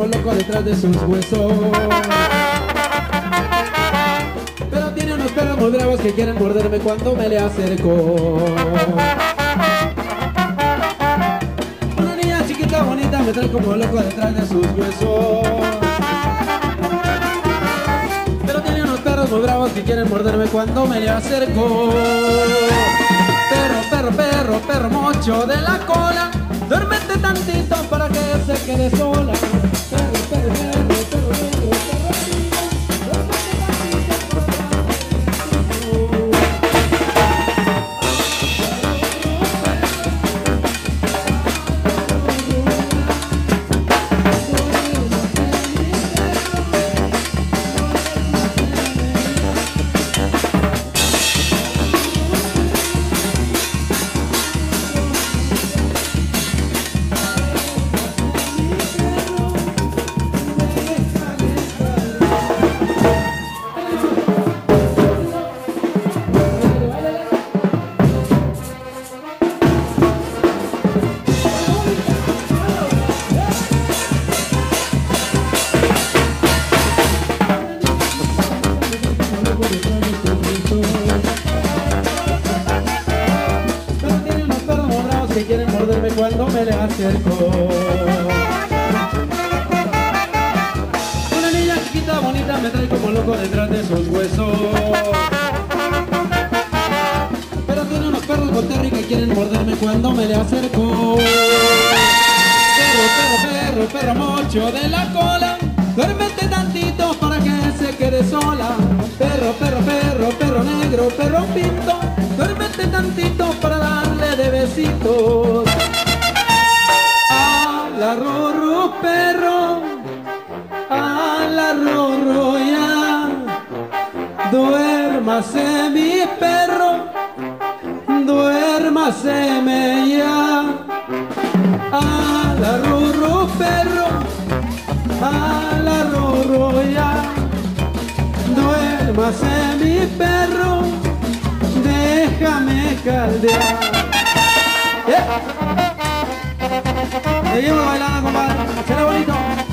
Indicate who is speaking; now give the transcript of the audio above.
Speaker 1: como loco detrás de sus huesos. Pero tiene unos perros muy bravos que quieren morderme cuando me le acerco. Una niña chiquita bonita me trae como loco detrás de sus huesos. Pero tiene unos perros muy bravos que quieren morderme cuando me le acerco. Perro, perro, perro, perro mocho de la cola, duérmete tantito para que se quede sola. Perro, perro, perro, perro negro, perro lindo, duérmete tantito que quieren morderme cuando me le acerco. Una niña chiquita bonita me trae como loco detrás de sus huesos. Pero tiene unos perros boterri que quieren morderme cuando me le acerco. Perro, perro, perro, perro mocho de la cola, duérmete tantito para que se quede sola. Perro, perro, perro, perro negro, perro pinto, duérmete tantito para darle de besitos. A la rorro perro, a la rorro ya, duérmase mi perro, duérmaseme ya. A la rorro perro, a la rorro ya, duérmase mi perro, déjame caldear. Seguimos bailando, compadre. Será bonito.